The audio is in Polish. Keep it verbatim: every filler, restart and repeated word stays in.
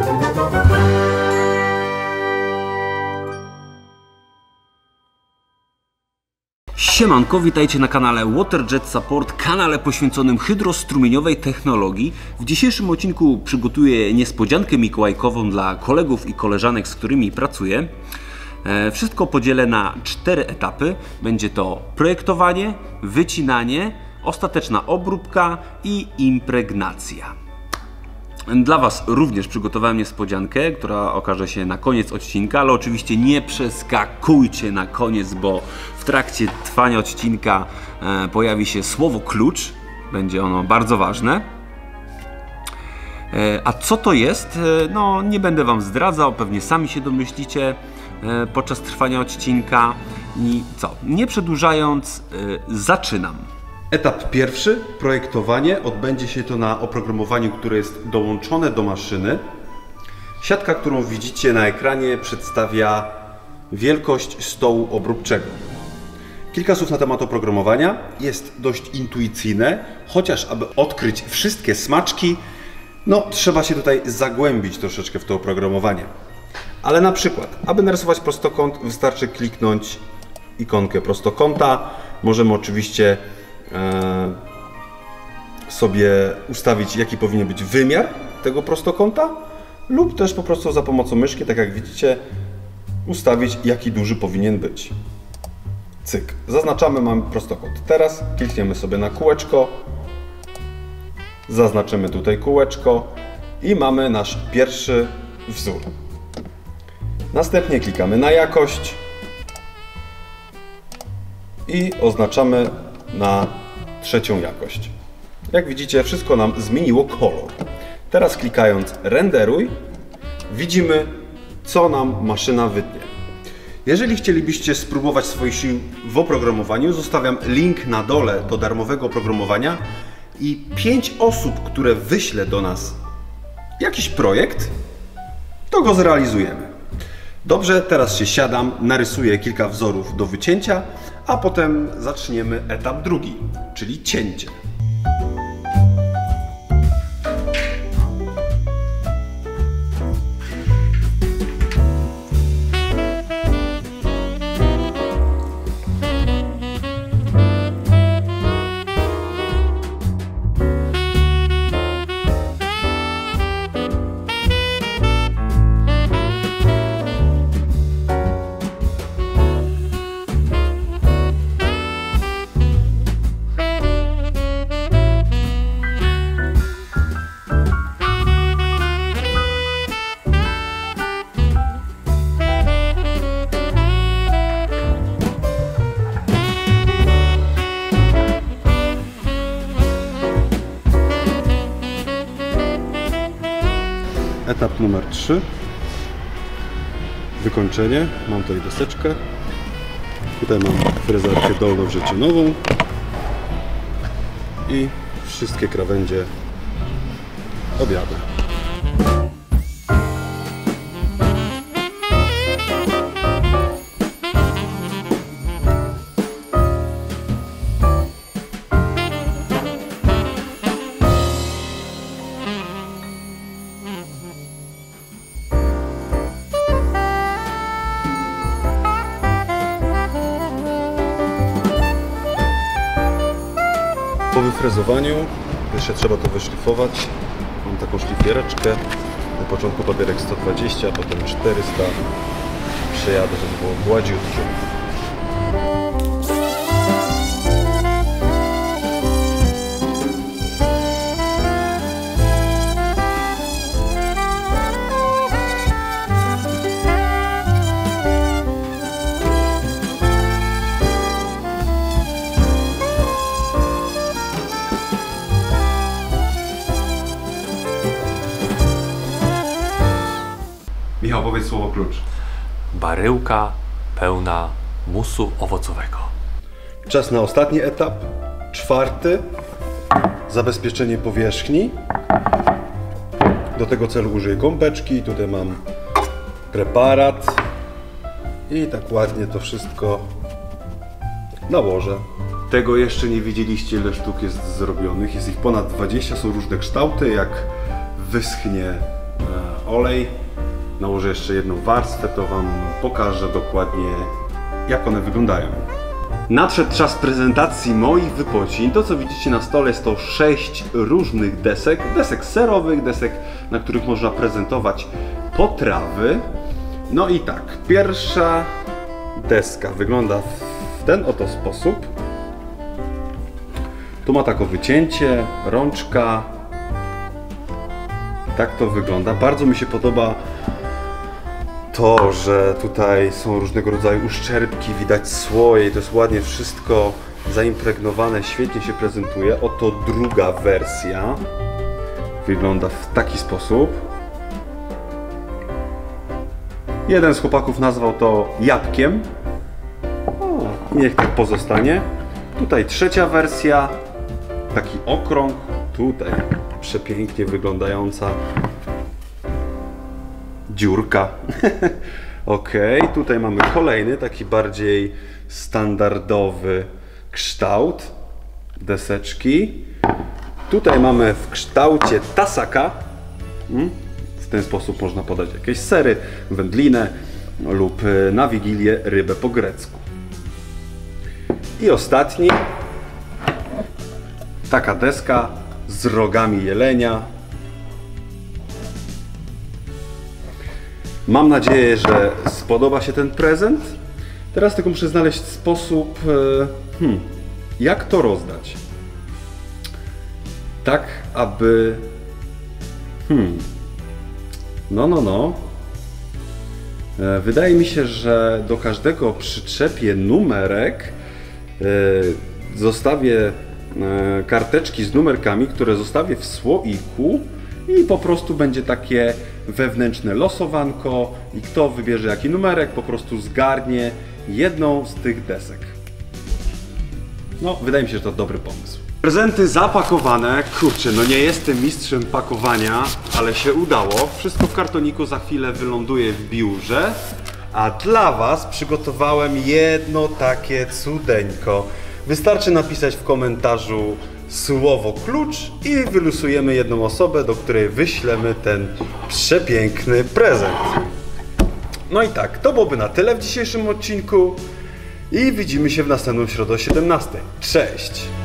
Siemanko, witajcie na kanale WaterJet Support, kanale poświęconym hydrostrumieniowej technologii. W dzisiejszym odcinku przygotuję niespodziankę mikołajkową dla kolegów i koleżanek, z którymi pracuję. Wszystko podzielę na cztery etapy. Będzie to projektowanie, wycinanie, ostateczna obróbka i impregnacja. Dla Was również przygotowałem niespodziankę, która okaże się na koniec odcinka, ale oczywiście nie przeskakujcie na koniec, bo w trakcie trwania odcinka e, pojawi się słowo klucz. Będzie ono bardzo ważne. E, a co to jest? E, no, nie będę Wam zdradzał, pewnie sami się domyślicie e, podczas trwania odcinka. I co? Nie przedłużając, e, zaczynam. Etap pierwszy, projektowanie. Odbędzie się to na oprogramowaniu, które jest dołączone do maszyny. Siatka, którą widzicie na ekranie, przedstawia wielkość stołu obróbczego. Kilka słów na temat oprogramowania. Jest dość intuicyjne, chociaż aby odkryć wszystkie smaczki, no trzeba się tutaj zagłębić troszeczkę w to oprogramowanie. Ale na przykład, aby narysować prostokąt, wystarczy kliknąć ikonkę prostokąta. Możemy oczywiście sobie ustawić, jaki powinien być wymiar tego prostokąta, lub też po prostu za pomocą myszki, tak jak widzicie, ustawić, jaki duży powinien być. Cyk. Zaznaczamy, mamy prostokąt. Teraz klikniemy sobie na kółeczko, zaznaczymy tutaj kółeczko i mamy nasz pierwszy wzór. Następnie klikamy na jakość i oznaczamy na trzecią jakość. Jak widzicie, wszystko nam zmieniło kolor. Teraz klikając renderuj, widzimy, co nam maszyna wytnie. Jeżeli chcielibyście spróbować swoich sił w oprogramowaniu, zostawiam link na dole do darmowego oprogramowania i pięć osób, które wyśle do nas jakiś projekt, to go zrealizujemy. Dobrze, teraz się siadam, narysuję kilka wzorów do wycięcia, a potem zaczniemy etap drugi, czyli cięcie. Etap numer trzy. Wykończenie. Mam tutaj deseczkę. Tutaj mam frezarkę dolno-wrzecionową i wszystkie krawędzie objadę. Po wyfrezowaniu jeszcze trzeba to wyszlifować. Mam taką szlifiereczkę. Na początku papierek sto dwadzieścia, potem czterysta. Przejadę, żeby było gładziutkie. Michał, powiedz słowo klucz. Baryłka pełna musu owocowego. Czas na ostatni etap, czwarty. Zabezpieczenie powierzchni. Do tego celu użyję gąbeczki. Tutaj mam preparat. I tak ładnie to wszystko nałożę. Tego jeszcze nie widzieliście, ile sztuk jest zrobionych. Jest ich ponad dwadzieścia, są różne kształty. Jak wyschnie olej. Nałożę jeszcze jedną warstwę, to Wam pokażę dokładnie, jak one wyglądają. Nadszedł czas prezentacji moich wypocin. To, co widzicie na stole, jest to sześć różnych desek. Desek serowych, desek, na których można prezentować potrawy. No i tak, pierwsza deska wygląda w ten oto sposób. Tu ma takie wycięcie, rączka. Tak to wygląda. Bardzo mi się podoba to, że tutaj są różnego rodzaju uszczerbki, widać słoje i to jest ładnie wszystko zaimpregnowane, świetnie się prezentuje. Oto druga wersja. Wygląda w taki sposób. Jeden z chłopaków nazwał to jabłkiem. O, niech tak pozostanie. Tutaj trzecia wersja. Taki okrąg. Tutaj przepięknie wyglądająca dziurka. Ok, tutaj mamy kolejny, taki bardziej standardowy kształt deseczki. Tutaj mamy w kształcie tasaka. W ten sposób można podać jakieś sery, wędlinę lub na Wigilię rybę po grecku. I ostatni, taka deska z rogami jelenia. Mam nadzieję, że spodoba się ten prezent. Teraz tylko muszę znaleźć sposób, hmm, jak to rozdać. Tak, aby... Hmm... No, no, no. Wydaje mi się, że do każdego przyczepię numerek. Zostawię karteczki z numerkami, które zostawię w słoiku i po prostu będzie takie wewnętrzne losowanko i kto wybierze jaki numerek, po prostu zgarnie jedną z tych desek. No, wydaje mi się, że to dobry pomysł. Prezenty zapakowane. Kurczę, no nie jestem mistrzem pakowania, ale się udało. Wszystko w kartoniku za chwilę wyląduje w biurze. A dla Was przygotowałem jedno takie cudeńko. Wystarczy napisać w komentarzu słowo klucz i wylosujemy jedną osobę, do której wyślemy ten przepiękny prezent. No i tak, to byłoby na tyle w dzisiejszym odcinku i widzimy się w następną środę o siedemnastej. Cześć!